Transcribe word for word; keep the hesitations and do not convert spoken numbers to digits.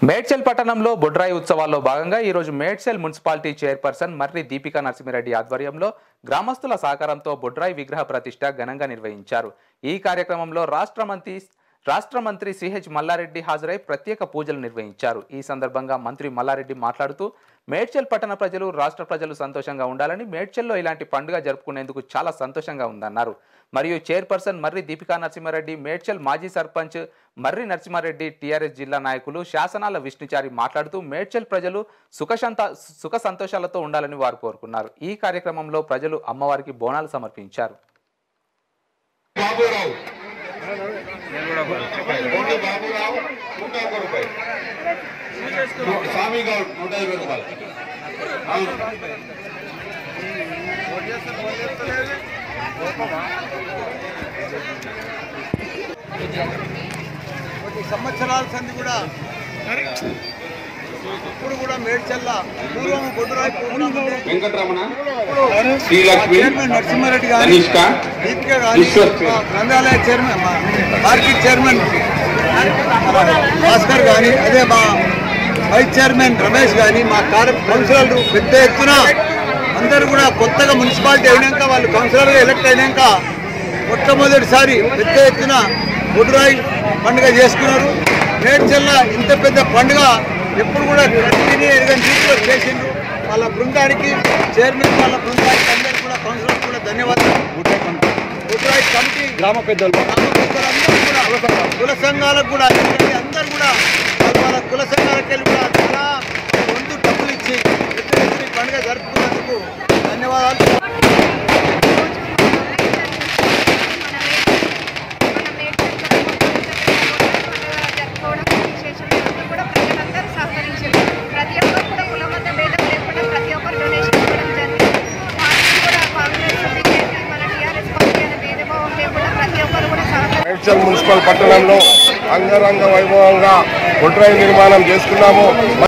మేడ్చల్ పట్టణంలో బొడ్రాయి ఉత్సవాల్లో భాగంగా ఈ రోజు మేడ్చల్ మున్సిపాలిటీ చైర్పర్సన్ మర్రి దీపికా నరసింహారెడ్డి ఆధ్వర్యంలో గ్రామస్తుల సహకారంతో బొడ్రాయి విగ్రహ ప్రతిష్ఠ ఘనంగా నిర్వహించారు। ఈ కార్యక్రమంలో రాష్ట్ర మంత్రి రాష్ట్ర మంత్రి సిహెచ్ మల్లారెడ్డి హాజరై ప్రత్యేక పూజలు నిర్వహించారు। ఈ సందర్భంగా మంత్రి మల్లారెడ్డి మాట్లాడుతూ మేడ్చల్ పట్టణ ప్రజలు రాష్ట్ర ప్రజలు సంతోషంగా ఉండాలని, మేడ్చల్లో ఇలాంటి పండుగ జరుపుకునేందుకు చాలా సంతోషంగా ఉందన్నారు। మరియు చైర్పర్సన్ మర్రి దీపికా నరసింహారెడ్డి, మేడ్చల్ మాజీ సర్పంచ్ మర్రి నరసింహారెడ్డి, టీఆర్ఎస్ జిల్లా నాయకులు శాసనాల విష్ణుచారి మాట్లాడుతూ మేడ్చల్ ప్రజలు సుఖశాంత సుఖ సంతోషాలతో ఉండాలని వారు కోరుకున్నారు। ఈ కార్యక్రమంలో ప్రజలు అమ్మవారికి బోనాలు సమర్పించారు। సంవత్సరాల సంది కూడా ఇప్పుడు కూడా మేడ్చల్లా పూర్వం బొడ్రాయి వెంకటరమణ, చైర్మన్ నరసింహారెడ్డి గారి దీపిక గారి గ్రంథాలయ చైర్మన్ మార్కెట్ చైర్మన్ భాస్కర్ కానీ, అదే మా వైస్ చైర్మన్ రమేష్ కానీ, మా కార్య కౌన్సిలర్లు పెద్ద ఎత్తున అందరూ కూడా కొత్తగా మున్సిపాలిటీ అయినాక వాళ్ళు కౌన్సిలర్గా ఎలక్ట్ అయినాక మొట్టమొదటిసారి పెద్ద ఎత్తున బొడ్రాయి పండుగ చేసుకున్నారు। మేడ్చల్లా ఇంత పెద్ద పండుగ ఎప్పుడు కూడా కంటిన్యూ ఎరగని రీతిలో చేసిండ్రు। వాళ్ళ బృందానికి, చైర్మన్ వాళ్ళ బృందానికి అందరికీ కూడా కౌన్సిలర్ కూడా ధన్యవాదాలు। బొడ్రాయి కమిటీ గ్రామ పెద్దలు గ్రామ పెద్దలందరూ కూడా కుల సంఘాలకు కూడా అందరూ కూడా వాళ్ళ కుల సంఘాలకు వెళ్ళి కూడా చాలా ముందు డబ్బులు ఇచ్చి పెద్ద పండుగ జరుపుకున్నందుకు ధన్యవాదాలు। మేడ్చల్ మున్సిపల్ పట్టణంలో అంగరంగ వైభవంగా బొడ్రాయి నిర్మాణం చేసుకున్నాము।